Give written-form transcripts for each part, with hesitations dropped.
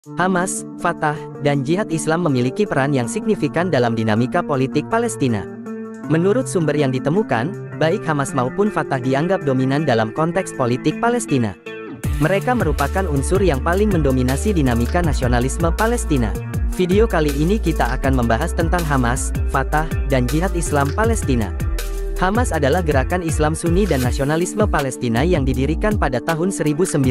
Hamas, Fatah, dan Jihad Islam memiliki peran yang signifikan dalam dinamika politik Palestina. Menurut sumber yang ditemukan, baik Hamas maupun Fatah dianggap dominan dalam konteks politik Palestina. Mereka merupakan unsur yang paling mendominasi dinamika nasionalisme Palestina. Video kali ini kita akan membahas tentang Hamas, Fatah, dan Jihad Islam Palestina. Hamas adalah gerakan Islam Sunni dan nasionalisme Palestina yang didirikan pada tahun 1987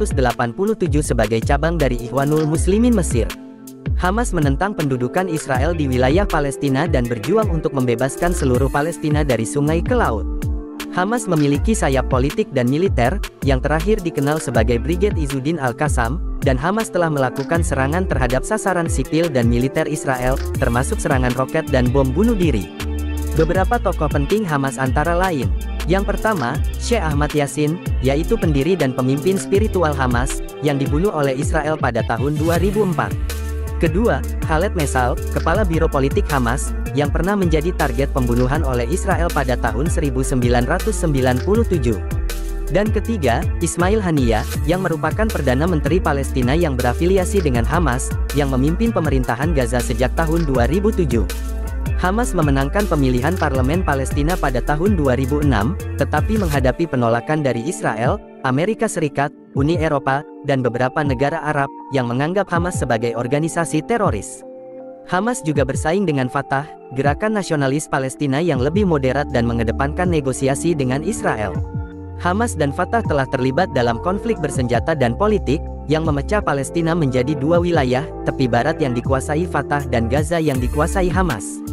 sebagai cabang dari Ikhwanul Muslimin Mesir. Hamas menentang pendudukan Israel di wilayah Palestina dan berjuang untuk membebaskan seluruh Palestina dari sungai ke laut. Hamas memiliki sayap politik dan militer, yang terakhir dikenal sebagai Brigade Izzuddin Al-Qassam, dan Hamas telah melakukan serangan terhadap sasaran sipil dan militer Israel, termasuk serangan roket dan bom bunuh diri. Beberapa tokoh penting Hamas antara lain. Yang pertama, Syekh Ahmad Yassin, yaitu pendiri dan pemimpin spiritual Hamas, yang dibunuh oleh Israel pada tahun 2004. Kedua, Khaled Mesal, kepala Biro Politik Hamas, yang pernah menjadi target pembunuhan oleh Israel pada tahun 1997. Dan ketiga, Ismail Haniyah, yang merupakan Perdana Menteri Palestina yang berafiliasi dengan Hamas, yang memimpin pemerintahan Gaza sejak tahun 2007. Hamas memenangkan pemilihan parlemen Palestina pada tahun 2006, tetapi menghadapi penolakan dari Israel, Amerika Serikat, Uni Eropa, dan beberapa negara Arab, yang menganggap Hamas sebagai organisasi teroris. Hamas juga bersaing dengan Fatah, gerakan nasionalis Palestina yang lebih moderat dan mengedepankan negosiasi dengan Israel. Hamas dan Fatah telah terlibat dalam konflik bersenjata dan politik, yang memecah Palestina menjadi dua wilayah, tepi barat yang dikuasai Fatah dan Gaza yang dikuasai Hamas.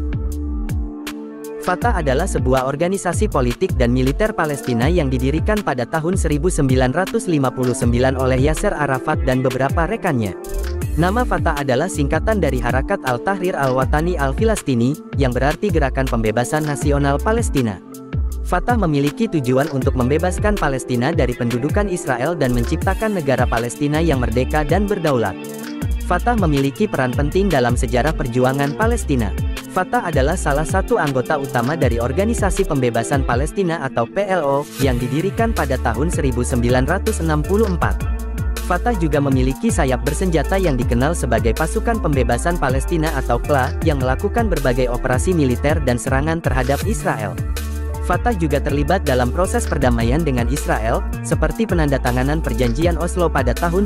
Fatah adalah sebuah organisasi politik dan militer Palestina yang didirikan pada tahun 1959 oleh Yasser Arafat dan beberapa rekannya. Nama Fatah adalah singkatan dari Harakat Al-Tahrir Al-Watani Al-Filastini, yang berarti Gerakan Pembebasan Nasional Palestina. Fatah memiliki tujuan untuk membebaskan Palestina dari pendudukan Israel dan menciptakan negara Palestina yang merdeka dan berdaulat. Fatah memiliki peran penting dalam sejarah perjuangan Palestina. Fatah adalah salah satu anggota utama dari Organisasi Pembebasan Palestina atau PLO, yang didirikan pada tahun 1964. Fatah juga memiliki sayap bersenjata yang dikenal sebagai Pasukan Pembebasan Palestina atau PLA, yang melakukan berbagai operasi militer dan serangan terhadap Israel. Fatah juga terlibat dalam proses perdamaian dengan Israel, seperti penandatanganan Perjanjian Oslo pada tahun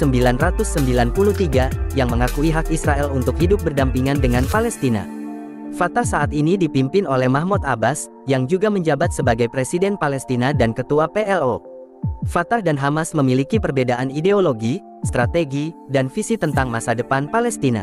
1993, yang mengakui hak Israel untuk hidup berdampingan dengan Palestina. Fatah saat ini dipimpin oleh Mahmoud Abbas, yang juga menjabat sebagai Presiden Palestina dan Ketua PLO. Fatah dan Hamas memiliki perbedaan ideologi, strategi, dan visi tentang masa depan Palestina.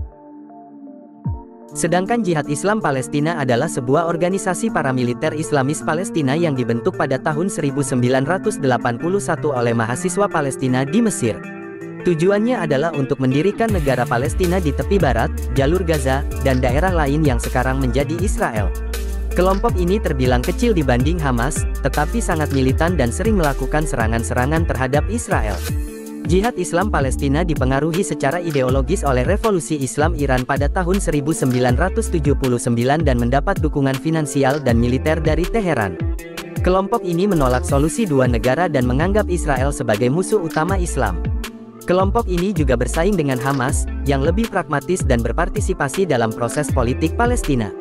Sedangkan Jihad Islam Palestina adalah sebuah organisasi paramiliter Islamis Palestina yang dibentuk pada tahun 1981 oleh mahasiswa Palestina di Mesir. Tujuannya adalah untuk mendirikan negara Palestina di tepi barat, jalur Gaza, dan daerah lain yang sekarang menjadi Israel. Kelompok ini terbilang kecil dibanding Hamas, tetapi sangat militan dan sering melakukan serangan-serangan terhadap Israel. Jihad Islam Palestina dipengaruhi secara ideologis oleh Revolusi Islam Iran pada tahun 1979 dan mendapat dukungan finansial dan militer dari Teheran. Kelompok ini menolak solusi dua negara dan menganggap Israel sebagai musuh utama Islam. Kelompok ini juga bersaing dengan Hamas, yang lebih pragmatis dan berpartisipasi dalam proses politik Palestina.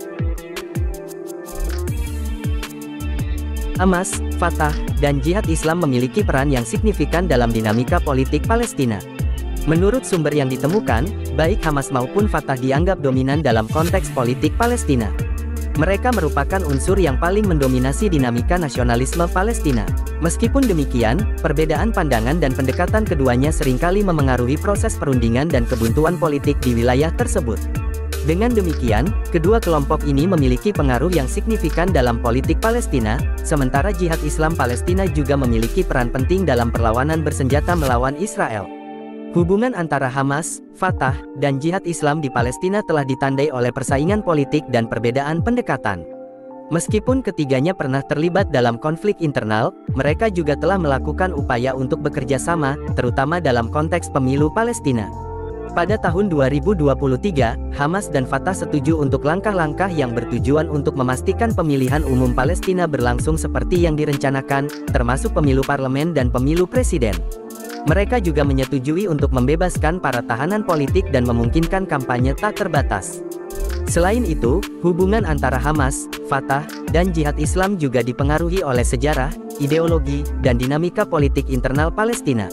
Hamas, Fatah, dan Jihad Islam memiliki peran yang signifikan dalam dinamika politik Palestina. Menurut sumber yang ditemukan, baik Hamas maupun Fatah dianggap dominan dalam konteks politik Palestina. Mereka merupakan unsur yang paling mendominasi dinamika nasionalisme Palestina. Meskipun demikian, perbedaan pandangan dan pendekatan keduanya seringkali memengaruhi proses perundingan dan kebuntuan politik di wilayah tersebut. Dengan demikian, kedua kelompok ini memiliki pengaruh yang signifikan dalam politik Palestina, sementara Jihad Islam Palestina juga memiliki peran penting dalam perlawanan bersenjata melawan Israel. Hubungan antara Hamas, Fatah, dan Jihad Islam di Palestina telah ditandai oleh persaingan politik dan perbedaan pendekatan. Meskipun ketiganya pernah terlibat dalam konflik internal, mereka juga telah melakukan upaya untuk bekerja sama, terutama dalam konteks pemilu Palestina. Pada tahun 2023, Hamas dan Fatah setuju untuk langkah-langkah yang bertujuan untuk memastikan pemilihan umum Palestina berlangsung seperti yang direncanakan, termasuk pemilu parlemen dan pemilu presiden. Mereka juga menyetujui untuk membebaskan para tahanan politik dan memungkinkan kampanye tak terbatas. Selain itu, hubungan antara Hamas, Fatah, dan Jihad Islam juga dipengaruhi oleh sejarah, ideologi, dan dinamika politik internal Palestina.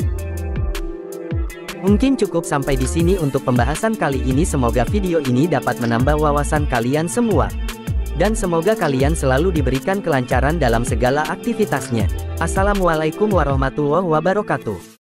Mungkin cukup sampai di sini untuk pembahasan kali ini. Semoga video ini dapat menambah wawasan kalian semua. Dan semoga kalian selalu diberikan kelancaran dalam segala aktivitasnya. Assalamualaikum warahmatullahi wabarakatuh.